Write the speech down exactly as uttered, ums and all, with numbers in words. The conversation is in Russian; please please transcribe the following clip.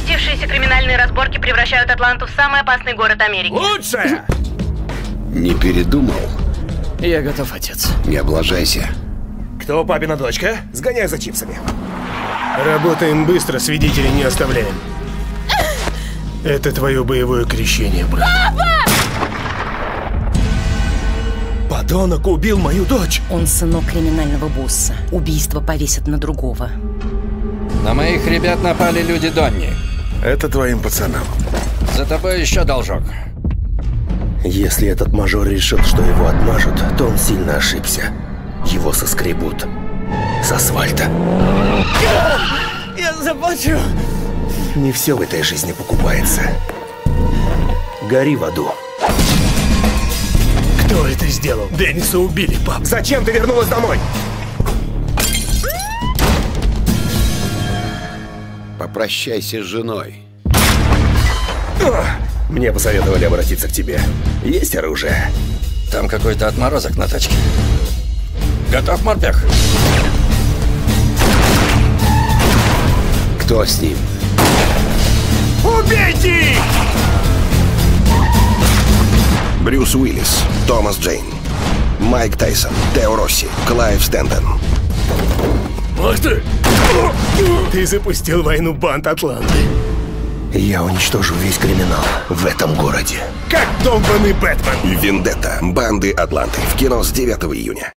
Участившиеся криминальные разборки превращают Атланту в самый опасный город Америки. Лучше! Не передумал? Я готов, отец. Не облажайся. Кто папина дочка? Сгоняй за чипсами. Работаем быстро, свидетелей не оставляем. Это твое боевое крещение, брат. Подонок убил мою дочь. Он сынок криминального босса. Убийство повесят на другого. На моих ребят напали люди Донни. Это твоим пацанам. За тобой еще должок. Если этот мажор решил, что его отмажут, то он сильно ошибся. Его соскребут с асфальта. Я заплачу. Не все в этой жизни покупается. Гори в аду. Кто это сделал? Денниса убили, пап. Зачем ты вернулась домой? Попрощайся с женой. Мне посоветовали обратиться к тебе. Есть оружие? Там какой-то отморозок на тачке. Готов, морпех? Кто с ним? Убейте их! Брюс Уиллис, Томас Джейн, Майк Тайсон, Тео Росси, Клайв Стэндон. Ах ты! Ты запустил войну банд Атланты. Я уничтожу весь криминал в этом городе. Как долбанный Бэтмен. Вендетта. Банды Атланты. В кино с девятого июня.